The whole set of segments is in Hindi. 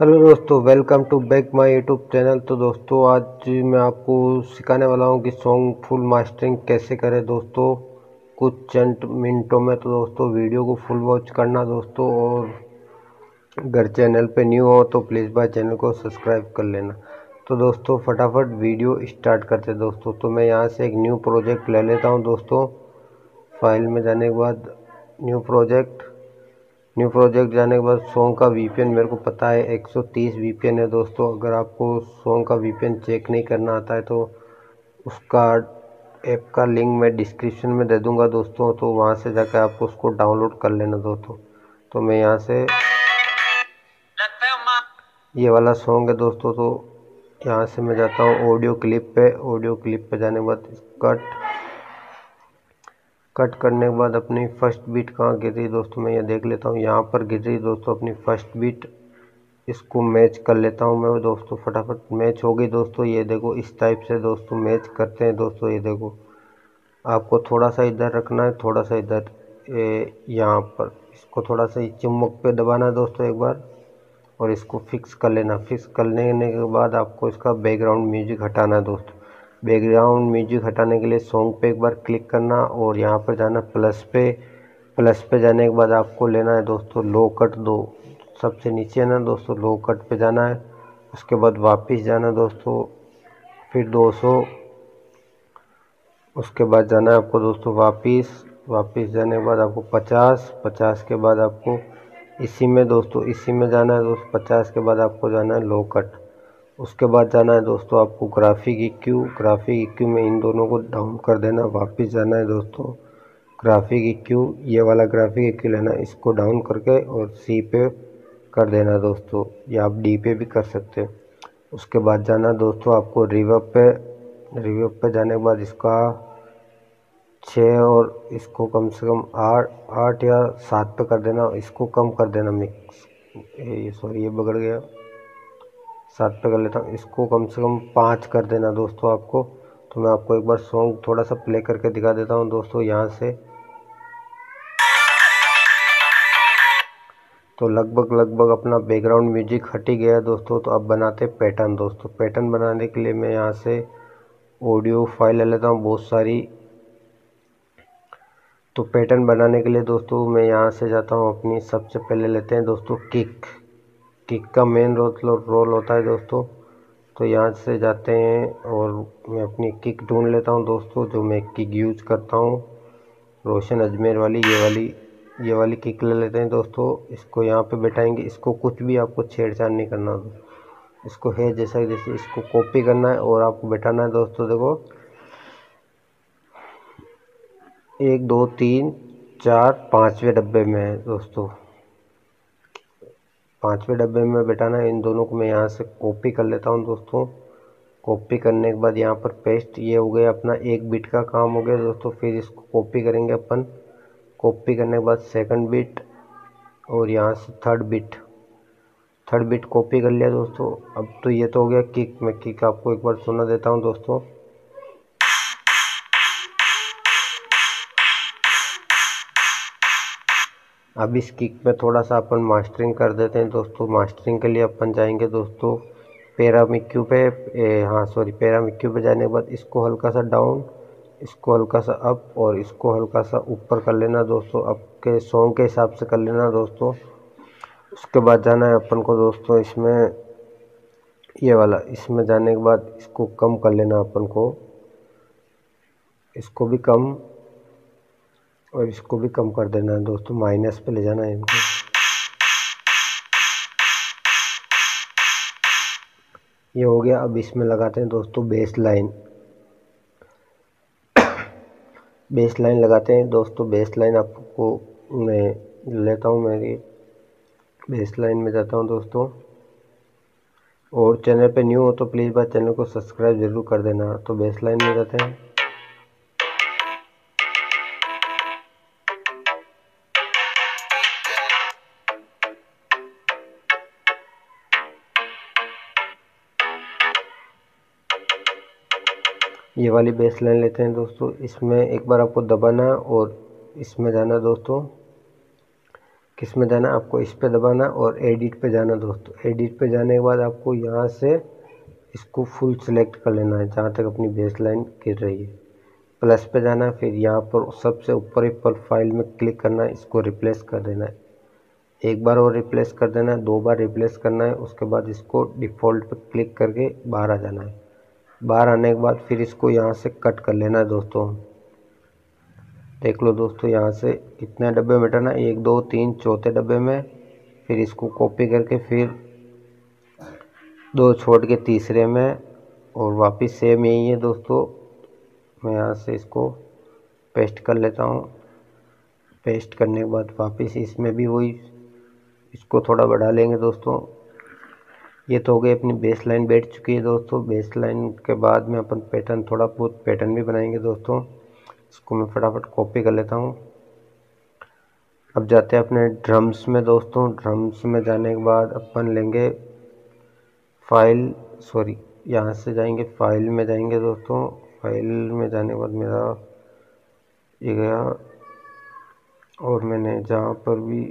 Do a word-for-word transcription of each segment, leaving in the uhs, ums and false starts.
हेलो दोस्तों, welcome to back my YouTube channel. तो दोस्तों आज मैं आपको सिखाने वाला हूं कि सॉन्ग फुल मास्टरिंग कैसे करें दोस्तों, कुछ चंद मिनटों में। तो दोस्तों वीडियो को फुल वॉच करना दोस्तों, और अगर चैनल पे न्यू हो तो प्लीज़ भाई चैनल को सब्सक्राइब कर लेना। तो दोस्तों फटाफट वीडियो स्टार्ट करते हैं दोस्तों। तो मैं यहाँ से एक न्यू प्रोजेक्ट ले लेता हूँ दोस्तों। फाइल में जाने के बाद न्यू प्रोजेक्ट न्यू प्रोजेक्ट जाने के बाद सॉन्ग का वीपीएन मेरे को पता है एक सौ तीस वीपीएन है दोस्तों। अगर आपको सॉन्ग का वीपीएन चेक नहीं करना आता है तो उसका ऐप का लिंक मैं डिस्क्रिप्शन में दे दूंगा दोस्तों, तो वहां से जाकर आपको उसको डाउनलोड कर लेना दोस्तों। तो मैं यहाँ से ये वाला सॉन्ग है दोस्तों, तो यहाँ से मैं जाता हूँ ऑडियो क्लिप पे। ऑडियो क्लिप पे जाने के बाद कट कट करने के बाद अपनी फर्स्ट बीट कहाँ गिर रही दोस्तों, मैं ये देख लेता हूँ। यहाँ पर गिर रही दोस्तों अपनी फर्स्ट बीट। इसको मैच कर लेता हूँ मैं दोस्तों। फटाफट मैच हो गई दोस्तों। ये देखो इस टाइप से दोस्तों मैच करते हैं दोस्तों। ये देखो आपको थोड़ा सा इधर रखना है, थोड़ा सा इधर, यहाँ पर इसको थोड़ा सा चुम्बक पे दबाना है दोस्तों एक बार, और इसको फिक्स कर लेना। फिक्स कर लेने के बाद आपको इसका बैकग्राउंड म्यूजिक हटाना है दोस्तों। बैकग्राउंड म्यूजिक हटाने के लिए सॉन्ग पे एक बार क्लिक करना और यहाँ पर जाना प्लस पे। प्लस पे जाने के बाद आपको लेना है दोस्तों लो कट दो, सबसे नीचे है ना दोस्तों, लो कट पे जाना है। उसके बाद वापस जाना दोस्तों, फिर दो सौ। उसके बाद जाना है आपको दोस्तों वापस। वापस जाने के बाद आपको पचास। पचास के बाद आपको इसी में दोस्तों इसी में जाना है दोस्तों। पचास के बाद आपको जाना है लो कट। उसके बाद जाना है दोस्तों आपको ग्राफिक इक्यू। ग्राफिक इक्यू में इन दोनों को डाउन कर देना। वापस जाना है दोस्तों ग्राफिक इक्यू, ये वाला ग्राफिक इक्यू लेना, इसको डाउन करके और सी पे कर देना दोस्तों, या आप डी पे भी कर सकते हैं। उसके बाद जाना दोस्तों आपको रिवर्ब पे। रिवर्ब पे जाने के बाद इसका छः और इसको कम से कम आठ आठ या सात पे कर देना। इसको कम कर देना मिक्स, ये सॉरी ये बिगड़ गया, सात पे कर लेता हूँ। इसको कम से कम पाँच कर देना दोस्तों आपको। तो मैं आपको एक बार सॉन्ग थोड़ा सा प्ले करके दिखा देता हूँ दोस्तों यहाँ से। तो लगभग लगभग अपना बैकग्राउंड म्यूजिक हट ही गया दोस्तों। तो अब बनाते हैं पैटर्न दोस्तों। पैटर्न बनाने के लिए मैं यहाँ से ऑडियो फाइल ले लेता हूँ बहुत सारी। तो पैटर्न बनाने के लिए दोस्तों मैं यहाँ से जाता हूँ अपनी, सबसे पहले लेते हैं दोस्तों किक। किक का मेन रोल रोल होता है दोस्तों। तो यहाँ से जाते हैं और मैं अपनी किक ढूंढ लेता हूँ दोस्तों, जो मैं किक यूज करता हूँ रोशन अजमेर वाली, ये वाली ये वाली किक ले लेते हैं दोस्तों। इसको यहाँ पे बैठाएंगे। इसको कुछ भी आपको छेड़छाड़ नहीं करना दोस्तों, इसको है जैसा जैसे इसको कॉपी करना है और आपको बैठाना है दोस्तों। देखो एक दो तीन चार पाँचवें डब्बे में है दोस्तों, पाँचवें डब्बे में बैठाना है। इन दोनों को मैं यहाँ से कॉपी कर लेता हूँ दोस्तों। कॉपी करने के बाद यहाँ पर पेस्ट, ये हो गया अपना एक बिट का काम हो गया दोस्तों। फिर इसको कॉपी करेंगे अपन। कॉपी करने के बाद सेकंड बिट और यहाँ से third bit third bit copy कर लिया दोस्तों। अब तो ये तो हो गया किक। मैं किक आपको एक बार सुना देता हूँ दोस्तों। अब इस किक में थोड़ा सा अपन मास्टरिंग कर देते हैं दोस्तों। मास्टरिंग के लिए अपन जाएंगे दोस्तों पैरामिक्यू पे, ए, हाँ सॉरी पैरामिक्यू पे जाने के बाद इसको हल्का सा डाउन, इसको हल्का सा अप और इसको हल्का सा ऊपर कर लेना दोस्तों। आपके सॉन्ग के हिसाब से कर लेना दोस्तों। उसके बाद जाना है अपन को दोस्तों इसमें, ये वाला, इसमें जाने के बाद इसको कम कर लेना अपन को, इसको भी कम और इसको भी कम कर देना है दोस्तों। माइनस पे ले जाना है इनको। ये हो गया। अब इसमें लगाते हैं दोस्तों बेस लाइन। बेस लाइन लगाते हैं दोस्तों। बेस लाइन आपको मैं लेता हूँ, मेरी बेस लाइन में जाता हूँ दोस्तों। और चैनल पे न्यू हो तो प्लीज़ बात चैनल को सब्सक्राइब जरूर कर देना। तो बेस लाइन में जाते हैं। ये वाली बेस लाइन लेते हैं दोस्तों। इसमें एक बार आपको दबाना है और इसमें जाना है दोस्तों किस में जाना, आपको इस पे दबाना और एडिट पे जाना दोस्तों। एडिट पे जाने के बाद आपको यहाँ से इसको फुल सेलेक्ट कर लेना है जहाँ तक अपनी बेस लाइन गिर रही है। प्लस पे जाना है, फिर यहाँ पर सबसे ऊपर एक पर फाइल में क्लिक करना है, इसको रिप्लेस कर देना है। एक बार और रिप्लेस कर देना है, दो बार रिप्लेस करना है। उसके बाद इसको डिफ़ॉल्ट पे क्लिक करके बाहर आ जाना है। बाहर आने के बाद फिर इसको यहाँ से कट कर लेना है दोस्तों। देख लो दोस्तों, यहाँ से कितने डब्बे में हटाना, एक दो तीन चौथे डब्बे में। फिर इसको कॉपी करके फिर दो छोड़ के तीसरे में, और वापस सेम यही है दोस्तों। मैं यहाँ से इसको पेस्ट कर लेता हूँ। पेस्ट करने के बाद वापस इसमें भी वही, इसको थोड़ा बढ़ा लेंगे दोस्तों। ये तो हो गई अपनी बेस लाइन बैठ चुकी है दोस्तों। बेस लाइन के बाद में अपन पैटर्न, थोड़ा बहुत पैटर्न भी बनाएंगे दोस्तों। इसको मैं फटाफट कॉपी कर लेता हूँ। अब जाते हैं अपने ड्रम्स में दोस्तों। ड्रम्स में जाने के बाद अपन लेंगे फाइल, सॉरी यहाँ से जाएंगे फाइल में जाएंगे दोस्तों। फाइल में जाने के बाद मेरा ये गया, और मैंने जहाँ पर भी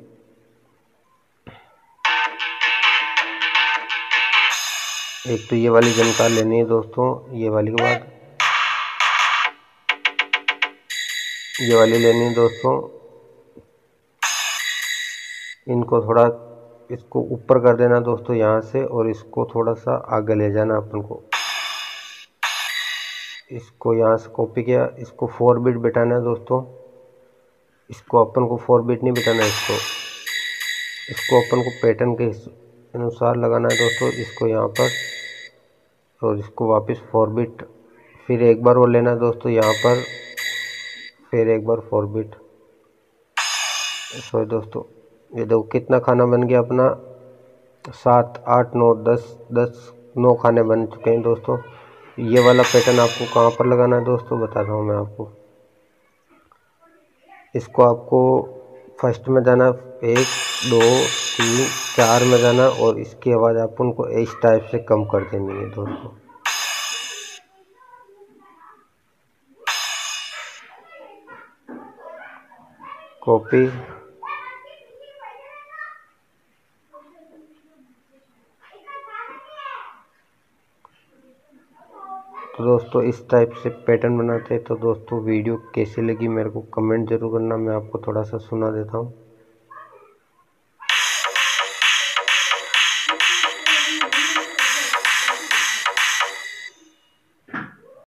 एक तो ये वाली जानकारी लेनी है दोस्तों। ये वाली के बाद ये वाली लेनी है दोस्तों। इनको थोड़ा, इसको ऊपर कर देना दोस्तों यहाँ से, और इसको थोड़ा सा आगे ले जाना अपन को। इसको यहाँ से कॉपी किया, इसको फोर बिट बिठाना है दोस्तों। इसको अपन को फोर बिट नहीं बिठाना है, इसको इसको अपन को पैटर्न के अनुसार लगाना है दोस्तों। इसको यहाँ पर, और इसको वापस फोर बिट, फिर एक बार और लेना है दोस्तों यहाँ पर, फिर एक बार फोर बिट। सॉरी दोस्तों, ये देखो कितना खाना बन गया अपना, सात आठ नौ दस, दस नौ खाने बन चुके हैं दोस्तों। ये वाला पैटर्न आपको कहाँ पर लगाना है दोस्तों, बताता हूँ मैं आपको। इसको आपको फर्स्ट में जाना, एक दो तीन चार में जाना, और इसकी आवाज़ आप उनको इस टाइप से कम कर देनी है दोस्तों। कॉपी, तो दोस्तों इस टाइप से पैटर्न बनाते हैं। तो दोस्तों वीडियो कैसी लगी मेरे को कमेंट जरूर करना, मैं आपको थोड़ा सा सुना देता हूँ।